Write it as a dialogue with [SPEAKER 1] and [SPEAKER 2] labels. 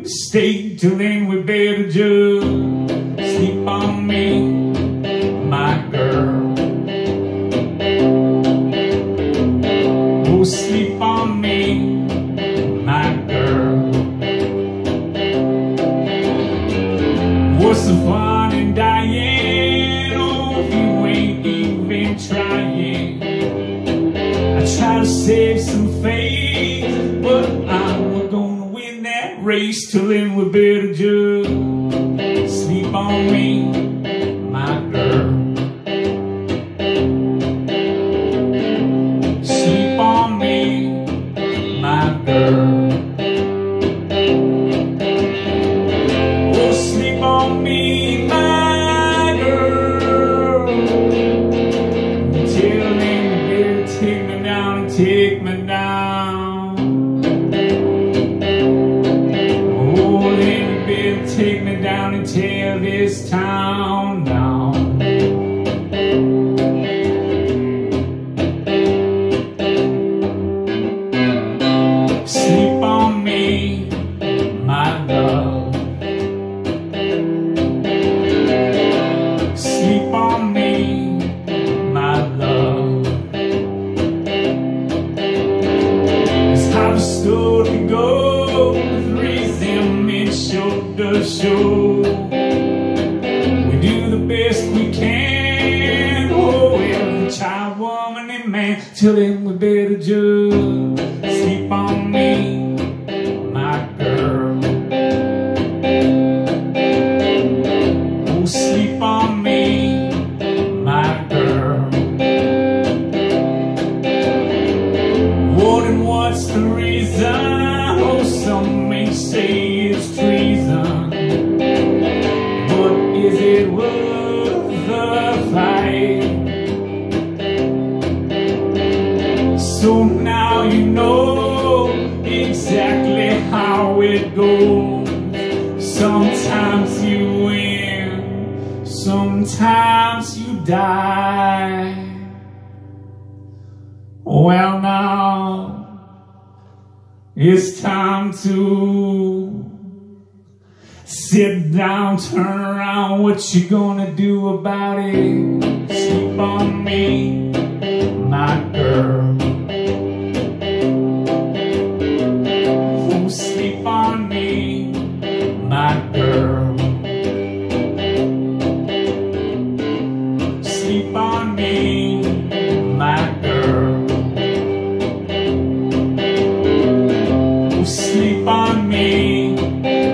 [SPEAKER 1] stay till then we better just sleep on me, my girl. Oh, sleep on me, my girl. What's the fun in dying? Oh, you ain't even trying. I try to save some face, but I'm gonna win that race. Till then we better just sleep on me, my girl. Sleep on me, my girl. Oh, sleep on me, my girl. Till then you better take me down and take me down. Oh, then you better take me down and tear this town down. Sleep on me, my love. Sleep on me, my love. It's how the story goes, rhythm and shoulder to shoulder. We do the best we can. Oh, every child, woman, and man. Till then we better just sleep on me, my girl. Oh, sleep on me, my girl. What and what's the reason? Oh, some may say it's treason, but is it worth the fight? So now you know exactly how it goes. Sometimes you win, sometimes you die. Well, now it's time to sit down, turn around. What you gonna do about it? Sleep on me, my girl. Oh, sleep on me, my girl. Sleep on me, my girl. Oh, sleep on me,